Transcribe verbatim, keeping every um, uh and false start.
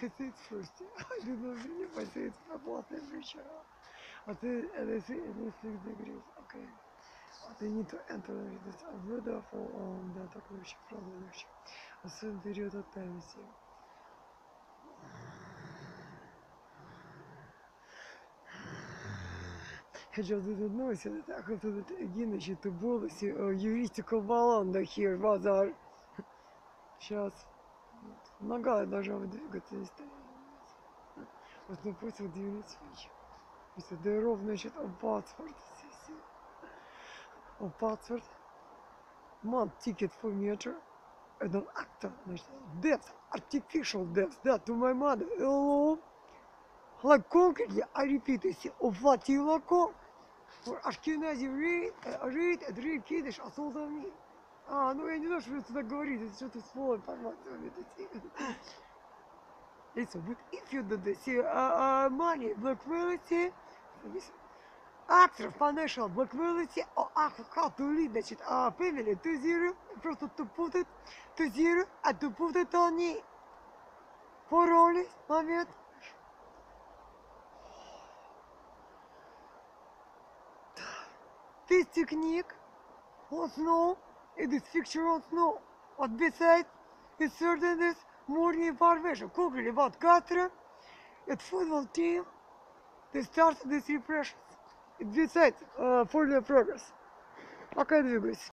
I say it first. I do not believe I say it for both temperature. I say, and I say it is six degrees. Okay. They need to enter this weather for um, the такущий проблемщик. Особенно период от памяти. I just didn't know that I have to do it again, значит, to policy or juridical balance here, базар. Сейчас. Нога должна двигаться, не стоит. Вот на путь вот двигаться. Если да ровно, значит, on password. On password. Man ticket for meter. And an actor, значит, depth, artificial depth, that to my mother. Hello. Like concretely, I repeat it, оплатила ком. For Ashkenazi read, read, and read Kiddush, а солдами. А, ну я не знаю, что вы туда говорите, это что-то слово информацию. Listen, but if you do this, uh, uh, money, blackability, actor, financial blackability, or how to lead, значит, uh, family to zero, просто to put it to zero, and to put it on it. For only, момент. This technique on snow, it is picture on snow. But besides, it's certain this more information. Google about Qatar, its football team, they started this repression. Besides, uh, for the progress. Пока двигаюсь.